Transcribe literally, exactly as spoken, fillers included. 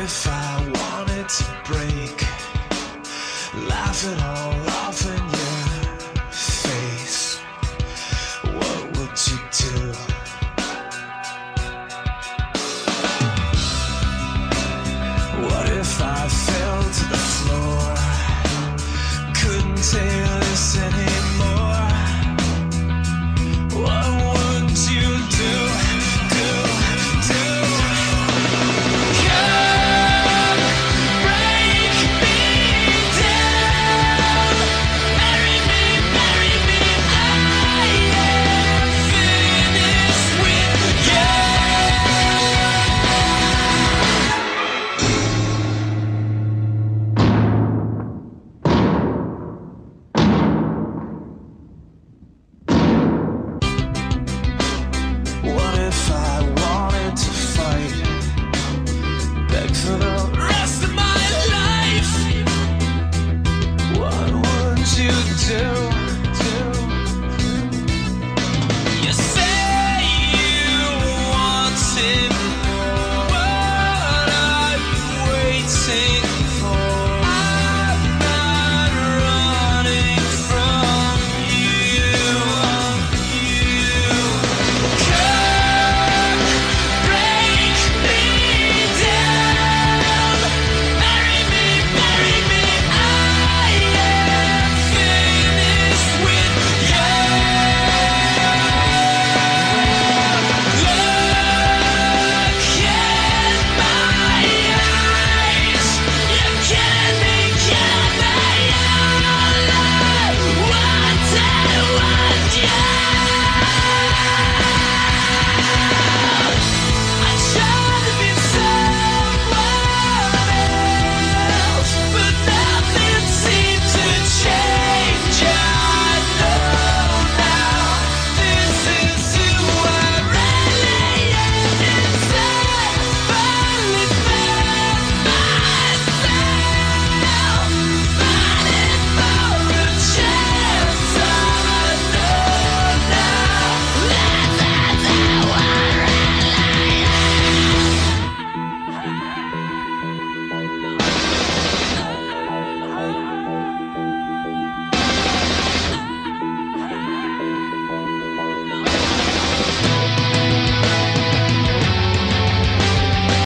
if I wanted to break, laugh it all off in your face? What would you do? What if I fell to the floor, couldn't take this anymore? What would you do, do, do? Come, break me down, marry me, marry me, I am finished with you. What if I wanted to fight, beg for the rest of my life? What would you do?